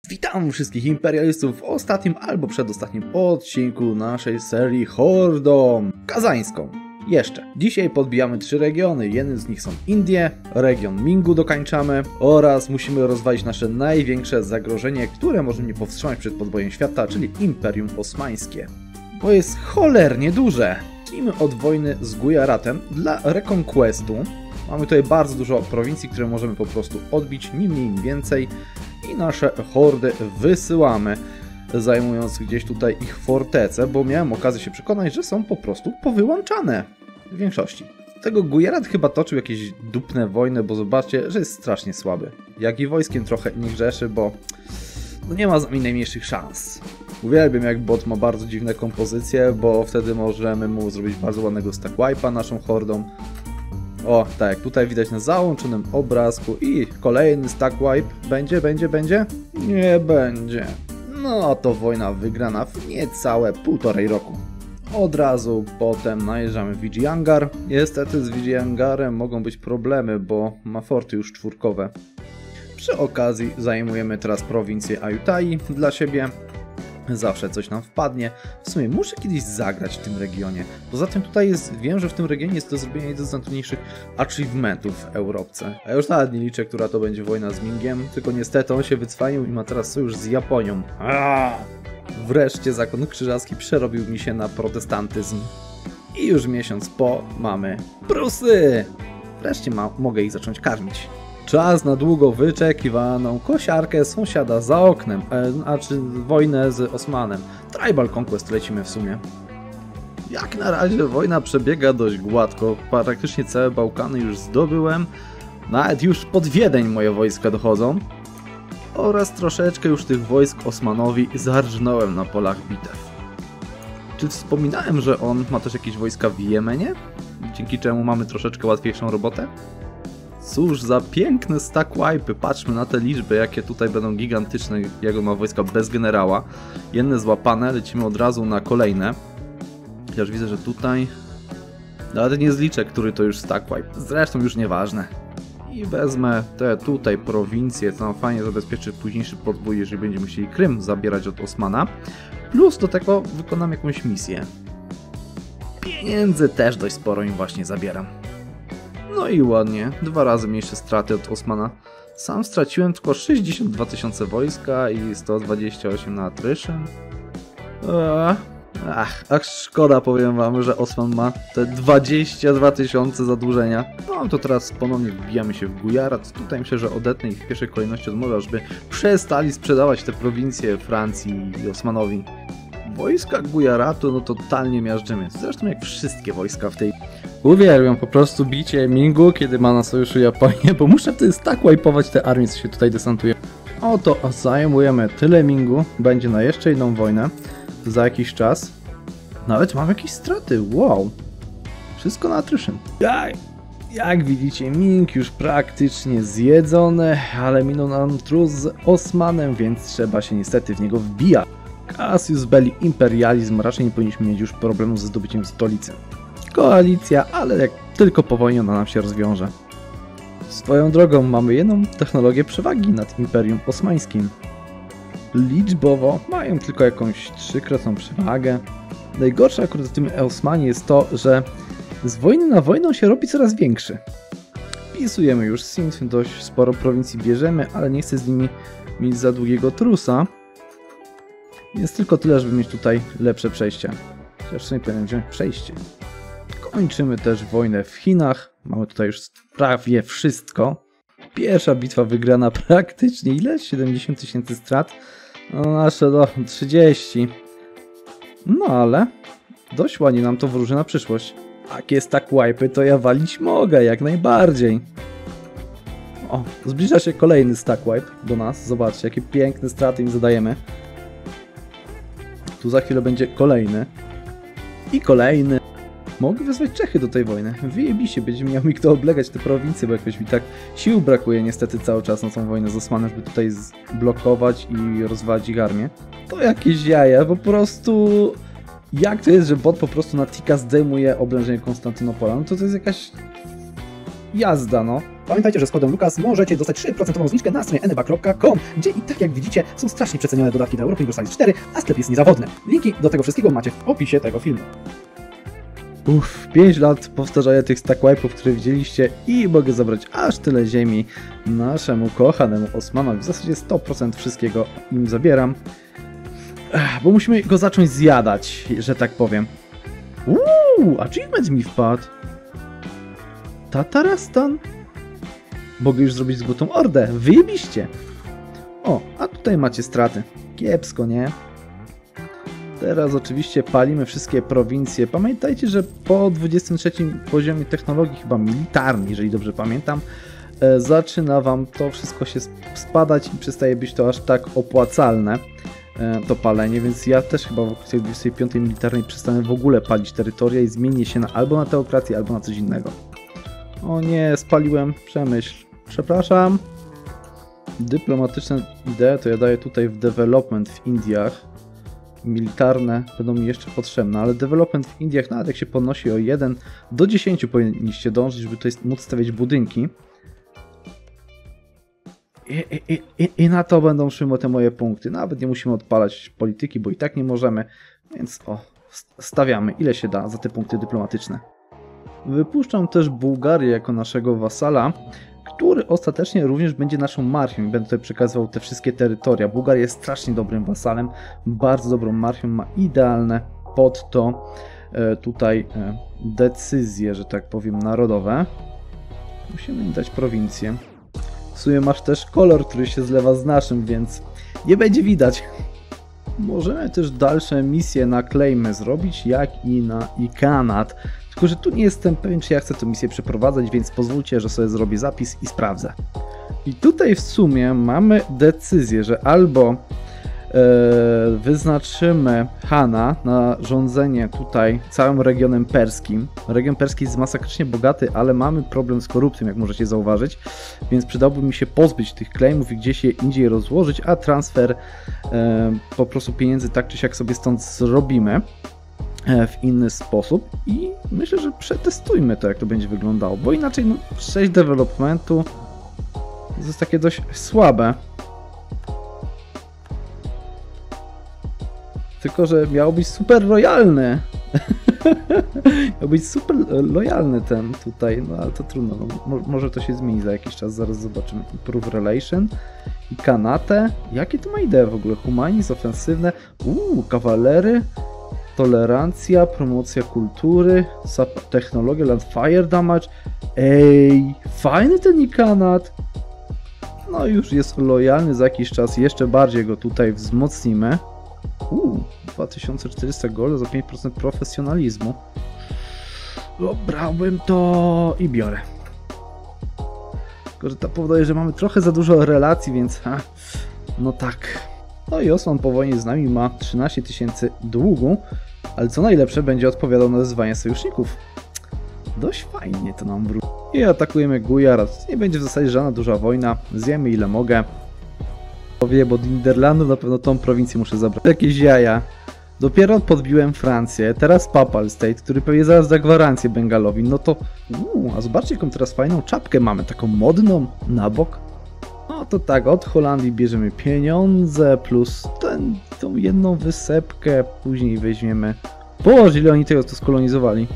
Witam wszystkich imperialistów w ostatnim albo przedostatnim odcinku naszej serii Hordą Kazańską. Jeszcze. Dzisiaj podbijamy 3 regiony, jednym z nich są Indie, region Mingu dokańczamy oraz musimy rozwalić nasze największe zagrożenie, które może mnie powstrzymać przed podbojem świata, czyli Imperium Osmańskie. Bo jest cholernie duże. Zacznijmy od wojny z Gujaratem dla Reconquestu. Mamy tutaj bardzo dużo prowincji, które możemy po prostu odbić, ni mniej, ni więcej. I nasze hordy wysyłamy, zajmując gdzieś tutaj ich fortece, bo miałem okazję się przekonać, że są po prostu powyłączane w większości. Tego Gujarat chyba toczył jakieś dupne wojny, bo zobaczcie, że jest strasznie słaby. Jak i wojskiem trochę nie grzeszy, bo no nie ma z nami najmniejszych szans. Uwielbiam, jak bot ma bardzo dziwne kompozycje, bo wtedy możemy mu zrobić bardzo ładnego stack wipe'a naszą hordą. O, tak jak tutaj widać na załączonym obrazku i kolejny stack wipe. Będzie? Nie będzie. No to wojna wygrana w niecałe 1,5 roku. Od razu potem najeżdżamy w Vijayangar. Niestety z Vijayangarem mogą być problemy, bo ma forty już 4. Przy okazji zajmujemy teraz prowincję Ayutthaya dla siebie. Zawsze coś nam wpadnie. W sumie muszę kiedyś zagrać w tym regionie. Poza tym tutaj wiem, że w tym regionie jest do zrobienia jeden z najtrudniejszych achievementów w Europce. A już nawet nie liczę, która to będzie wojna z Mingiem, tylko niestety on się wycwanił i ma teraz sojusz z Japonią. Wreszcie zakon krzyżacki przerobił mi się na protestantyzm. I już miesiąc po mamy Prusy! Wreszcie mogę ich zacząć karmić. Czas na długo wyczekiwaną kosiarkę sąsiada za oknem, znaczy wojnę z Osmanem. Tribal Conquest lecimy w sumie. Jak na razie wojna przebiega dość gładko, praktycznie całe Bałkany już zdobyłem, nawet już pod Wiedeń moje wojska dochodzą. Oraz troszeczkę już tych wojsk Osmanowi zarżnąłem na polach bitew. Czy wspominałem, że on ma też jakieś wojska w Jemenie? Dzięki czemu mamy troszeczkę łatwiejszą robotę? Cóż za piękne stack wipe'y, patrzmy na te liczby, jakie tutaj będą gigantyczne, jak on ma wojska bez generała. Jedne złapane, lecimy od razu na kolejne. Chociaż widzę, że tutaj... Nawet nie zliczę, który to już stack wipe, zresztą już nieważne. I wezmę te tutaj prowincje, co nam fajnie zabezpieczy późniejszy podbój, jeżeli będziemy musieli Krym zabierać od Osmana. Plus do tego wykonam jakąś misję. Pieniędzy też dość sporo im właśnie zabieram. No i ładnie, 2 razy mniejsze straty od Osmana. Sam straciłem tylko 62 000 wojska i 128 na attrition. Ach, szkoda, powiem wam, że Osman ma te 22 000 zadłużenia. No to teraz ponownie wbijamy się w Gujarat. Tutaj myślę, że odetnę ich w pierwszej kolejności od morza, żeby przestali sprzedawać te prowincje Francji i Osmanowi. Wojska Gujaratu no totalnie miażdżymy, zresztą jak wszystkie wojska w tej... Uwielbiam po prostu bicie Mingu, kiedy ma na sojuszu Japonię, bo muszę wtedy tak wipe'ować te armie, co się tutaj desantuje. Oto zajmujemy tyle Mingu, będzie na jeszcze jedną wojnę za jakiś czas. Nawet mam jakieś straty, wow! Wszystko na attrition. Jak widzicie, Ming już praktycznie zjedzony, ale minął nam trus z Osmanem, więc trzeba się niestety w niego wbijać. Cassius Belli imperializm, raczej nie powinniśmy mieć już problemu ze zdobyciem stolicy. Koalicja, ale jak tylko po wojnie ona nam się rozwiąże. Swoją drogą mamy jedną technologię przewagi nad Imperium Osmańskim. Liczbowo mają tylko jakąś 3-krotną przewagę. Najgorsze akurat w tym Osmanie jest to, że z wojny na wojnę się robi coraz większy. Wpisujemy już Sindh, dość sporo prowincji bierzemy, ale nie chcę z nimi mieć za długiego trusa. Jest tylko tyle, żeby mieć tutaj lepsze przejścia. Chociaż nie powinienem wziąć przejście. Kończymy też wojnę w Chinach. Mamy tutaj już prawie wszystko. Pierwsza bitwa wygrana praktycznie. Ile? 70 000 strat. No nasze do 30. No ale dość ładnie nam to wróży na przyszłość. Jak jest tak wipe'y, to ja walić mogę jak najbardziej. O, zbliża się kolejny stack wipe do nas. Zobaczcie, jakie piękne straty im zadajemy. Tu za chwilę będzie kolejny. I kolejny. Mogę wezwać Czechy do tej wojny. Wyjebiście, będzie miał mi kto oblegać te prowincje, bo jakoś mi tak sił brakuje niestety cały czas na tą wojnę z Osmanem, żeby tutaj zblokować i rozwalić ich armię. To jakieś jaja, po prostu... Jak to jest, że bot po prostu na tika zdejmuje oblężenie Konstantynopola? No to jest jakaś... jazda, no. Pamiętajcie, że z kodem Lukas możecie dostać 3% zniżkę na stronie eneba.com, gdzie i tak jak widzicie są strasznie przecenione dodatki do Europa Universalis 4, a sklep jest niezawodny. Linki do tego wszystkiego macie w opisie tego filmu. 5 lat powtarzania tych stack wipe'ów, które widzieliście i mogę zabrać aż tyle ziemi naszemu kochanemu Osmanowi. W zasadzie 100% wszystkiego im zabieram, bo musimy go zacząć zjadać, że tak powiem. Achievement mi wpadł. Tatarastan. Mogę już zrobić złotą ordę. Wyjebiście. O, a tutaj macie straty. Kiepsko, nie? Teraz oczywiście palimy wszystkie prowincje. Pamiętajcie, że po 23 poziomie technologii, chyba militarnej, jeżeli dobrze pamiętam, zaczyna wam to wszystko się spadać i przestaje być to aż tak opłacalne, to palenie, więc ja też chyba w okresie 25 militarnej przestanę w ogóle palić terytoria i zmienię się albo na teokrację, albo na coś innego. O nie, spaliłem przemyśl. Przepraszam. Dyplomatyczne idee to ja daję tutaj w development w Indiach. Militarne będą mi jeszcze potrzebne, ale development w Indiach, nawet jak się podnosi o 1 do 10 powinniście dążyć, żeby tutaj móc stawiać budynki. I na to będą szły te moje punkty. Nawet nie musimy odpalać polityki, bo i tak nie możemy, więc stawiamy ile się da za te punkty dyplomatyczne. Wypuszczam też Bułgarię jako naszego wasala, który ostatecznie również będzie naszą marchią i będę tutaj przekazywał te wszystkie terytoria. Bułgaria jest strasznie dobrym wasalem, bardzo dobrą marchią, ma idealne pod to tutaj decyzje, że tak powiem, narodowe. Musimy im dać prowincję. W sumie masz też kolor, który się zlewa z naszym, więc nie będzie widać. Możemy też dalsze misje na claimy zrobić, jak i na Kanad. Tylko że tu nie jestem pewien, czy ja chcę tę misję przeprowadzać, więc pozwólcie, że sobie zrobię zapis i sprawdzę. I tutaj w sumie mamy decyzję, że albo wyznaczymy Hana na rządzenie tutaj całym regionem perskim. Region perski jest masakrycznie bogaty, ale mamy problem z korupcją, jak możecie zauważyć, więc przydałoby mi się pozbyć tych claimów i gdzieś je indziej rozłożyć, a transfer po prostu pieniędzy tak czy siak sobie stąd zrobimy w inny sposób i myślę, że przetestujmy to, jak to będzie wyglądało, bo inaczej 6 developmentu to jest takie dość słabe. Tylko że miał być super lojalny. Miał być super lojalny ten tutaj, no ale to trudno. No, może to się zmieni za jakiś czas, zaraz zobaczymy. Improve Relation i Kanate. Jakie to ma idee w ogóle? Humanizm, ofensywne. Kawalery. Tolerancja, promocja kultury, technologia, land fire damage. Ej, fajny ten Kanat. No już jest lojalny za jakiś czas, jeszcze bardziej go tutaj wzmocnimy. 2400 golda za 5% profesjonalizmu. Brałbym to i biorę. Tylko że to powoduje, że mamy trochę za dużo relacji, więc no tak. No i Osman po wojnie z nami ma 13 000 długu, ale co najlepsze, będzie odpowiadał na wezwania sojuszników. Dość fajnie to nam wróci. I atakujemy Gujarat. Nie będzie w zasadzie żadna duża wojna. Zjemy ile mogę. Bo od Niderlandu na pewno tą prowincję muszę zabrać. Jakieś jaja. Dopiero podbiłem Francję, teraz Papal State, który pewnie zaraz da gwarancję Bengalowi. No to... a zobaczcie, jaką teraz fajną czapkę mamy, taką modną, na bok. No to tak, od Holandii bierzemy pieniądze, plus tą jedną wysepkę, później weźmiemy... Boże, ile oni tego tu skolonizowali.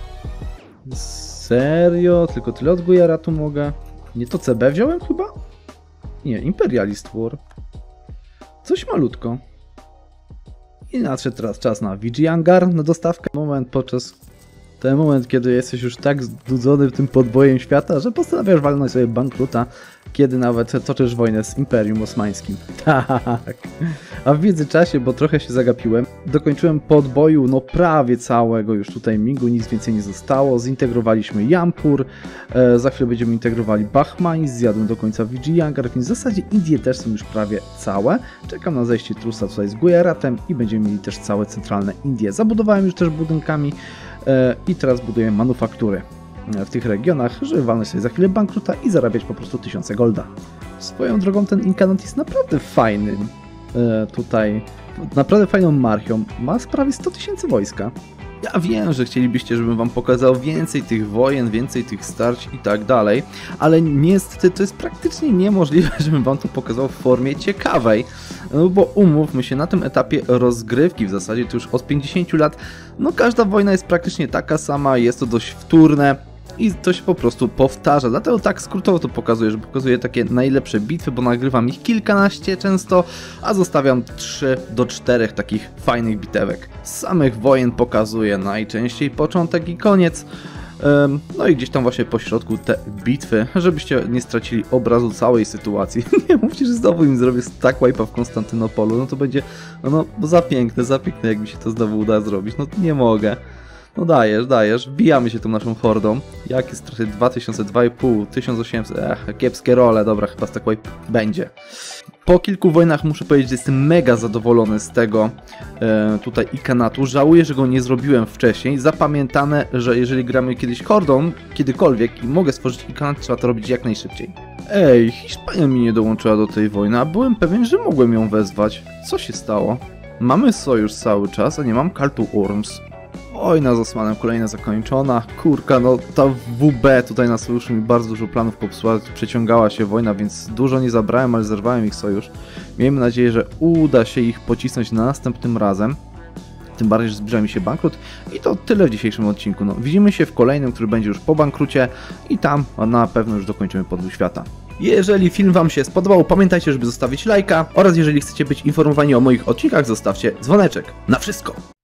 Serio? Tylko tyle od Gujaratu mogę? Nie to CB wziąłem chyba? Nie, Imperialist War. Coś malutko. I nadszedł teraz czas na Vijayanagara, na dostawkę. Ten moment, kiedy jesteś już tak znudzony tym podbojem świata, że postanawiasz walnąć sobie bankruta, kiedy nawet toczysz wojnę z Imperium Osmańskim. Tak. A w międzyczasie, bo trochę się zagapiłem, dokończyłem podboju no prawie całego już tutaj Mingu, nic więcej nie zostało. Zintegrowaliśmy Jampur, za chwilę będziemy integrowali Bahmanis, zjadłem do końca Vijayanagara, więc w zasadzie Indie też są już prawie całe. Czekam na zejście trusa tutaj z Gujaratem i będziemy mieli też całe centralne Indie. Zabudowałem już też budynkami i teraz buduję manufaktury w tych regionach, żeby walnąć sobie za chwilę bankruta i zarabiać po prostu 1000 golda. Swoją drogą ten Inkanat jest naprawdę fajny tutaj, naprawdę fajną marchią. Ma prawie 100 000 wojska. Ja wiem, że chcielibyście, żebym wam pokazał więcej tych wojen, więcej tych starć i tak dalej, ale niestety to jest praktycznie niemożliwe, żebym wam to pokazał w formie ciekawej. No bo umówmy się, na tym etapie rozgrywki w zasadzie to już od 50 lat, no każda wojna jest praktycznie taka sama, jest to dość wtórne i to się po prostu powtarza. Dlatego tak skrótowo to pokazuję, że pokazuję takie najlepsze bitwy, bo nagrywam ich kilkanaście często, a zostawiam 3 do 4 takich fajnych bitewek. Z samych wojen pokazuję najczęściej początek i koniec. No i gdzieś tam właśnie po środku te bitwy, żebyście nie stracili obrazu całej sytuacji. Nie mówcie, że znowu im zrobię stack wipe'a w Konstantynopolu, no to będzie no za piękne, jak mi się to znowu uda zrobić, no nie mogę. No dajesz, wbijamy się tą naszą hordą. Jakie straty? 2000, 2,5, 1800, kiepskie role, dobra, chyba stack wipe będzie. Po kilku wojnach muszę powiedzieć, że jestem mega zadowolony z tego tutaj ikanatu. Żałuję, że go nie zrobiłem wcześniej. Zapamiętane, że jeżeli gramy kiedyś hordą, kiedykolwiek i mogę stworzyć ikanat, trzeba to robić jak najszybciej. Ej, Hiszpania mi nie dołączyła do tej wojny, a byłem pewien, że mogłem ją wezwać. Co się stało? Mamy sojusz cały czas, a nie mam Call to Arms. Wojna z Osmanem kolejna zakończona. Kurka, no ta WB tutaj na sojuszu mi bardzo dużo planów popsuła. Przeciągała się wojna, więc dużo nie zabrałem, ale zerwałem ich sojusz. Miejmy nadzieję, że uda się ich pocisnąć następnym razem. Tym bardziej, że zbliża mi się bankrut. I to tyle w dzisiejszym odcinku. No, widzimy się w kolejnym, który będzie już po bankrucie. I tam na pewno już dokończymy podbój świata. Jeżeli film wam się spodobał, pamiętajcie, żeby zostawić lajka. Oraz jeżeli chcecie być informowani o moich odcinkach, zostawcie dzwoneczek. Na wszystko!